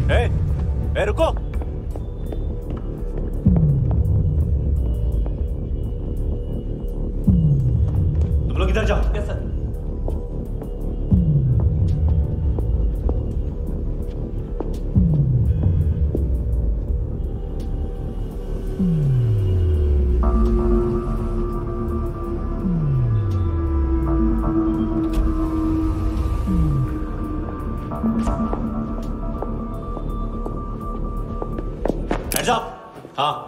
ए, रुको। तुम लोग इधर जाओ। Yes sir. Hands up! हाँ।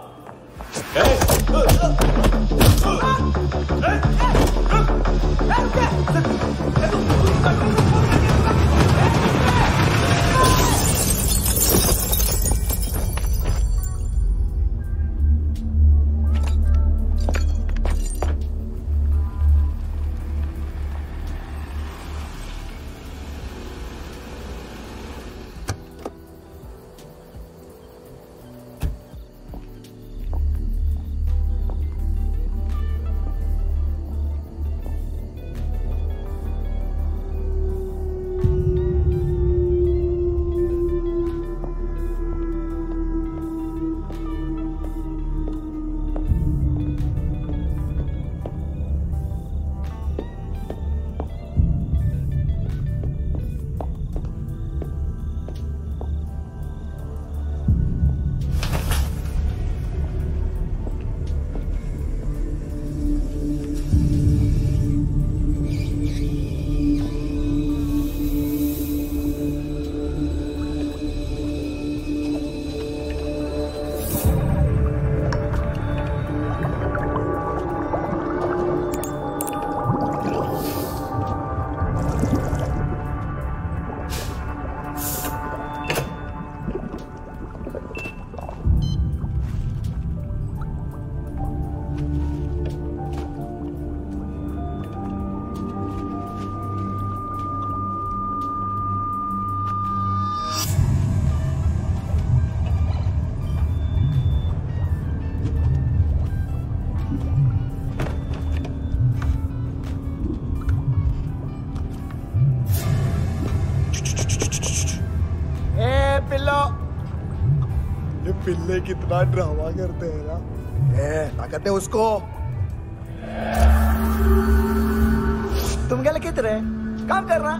पिल्ले कितना ड्रामा करते हैं ना। क्या कहते हैं उसको? तुम क्या लिखते रहे? काम करना।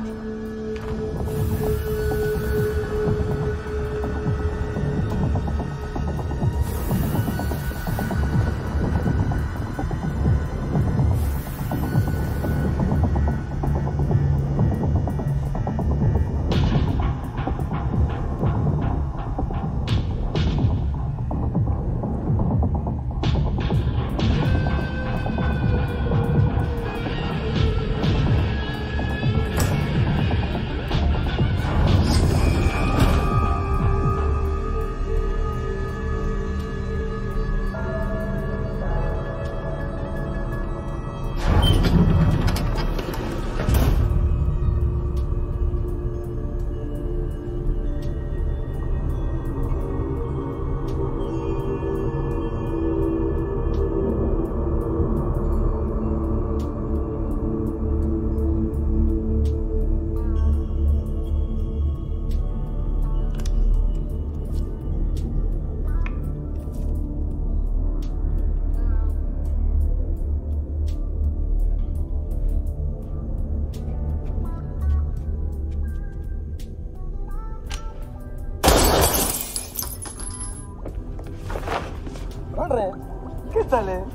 चले।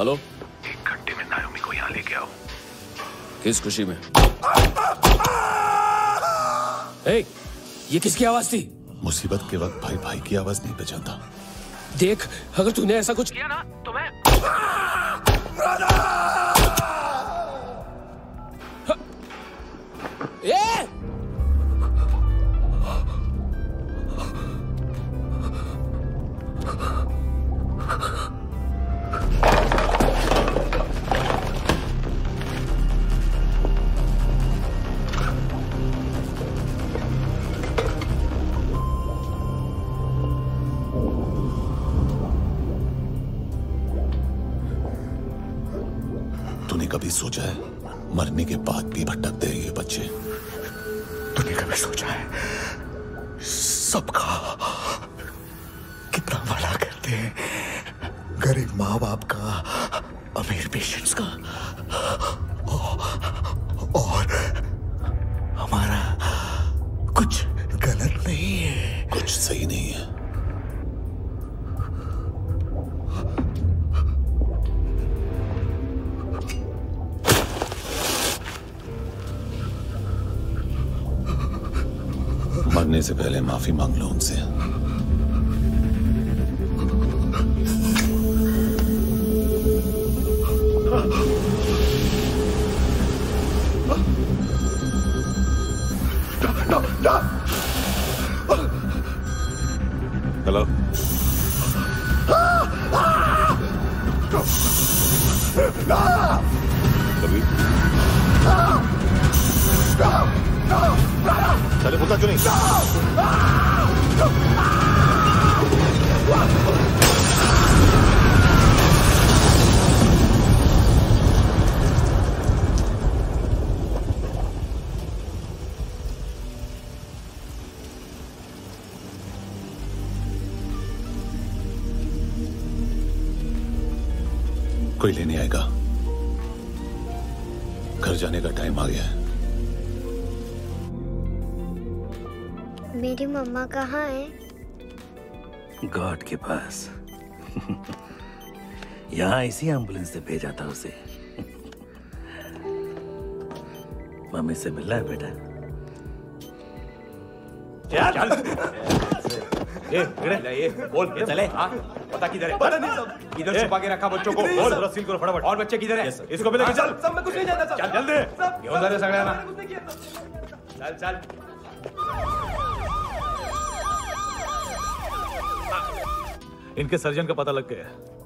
हेलो, 1 घंटे में नायोमी को यहाँ लेके आओ। किस खुशी में? ए, ये किसकी आवाज थी? मुसीबत के वक्त भाई भाई की आवाज नहीं पहचानता। देख, अगर तूने ऐसा कुछ किया ना तो मैं ए! तूने कभी सोचा है मरने के बाद भी भटकते हैं ये बच्चे? तूने कभी सोचा है सबका कितना भला करते हैं? गरीब माँ बाप का, अमीर पेशेंट्स का, और हमारा कुछ गलत नहीं है, कुछ सही नहीं है। मरने से पहले माफी मांग लो उनसे। हेलो, कभी चले बोलता क्यों नहीं? कोई लेने आएगा। घर जाने का टाइम आ गया है। मेरी मम्मा कहाँ है? गॉड के पास। यहाँ इसी एम्बुलेंस से भेजा था उसे। मम्मी से मिलना है बेटा। ये बोल ये चले। हाँ, पता किधर है? पता नहीं सब। इधर छुपा के रखा बच्चों को। बोल थोड़ा सील करो फटाफट। और बच्चे किधर है? इसको भी लेके चल। सब मैं कुछ नहीं जानता। चल जल्दी। घेऊन जा रे सगळ्यांना। चल चल। इनके सर्जन का पता लग गया है।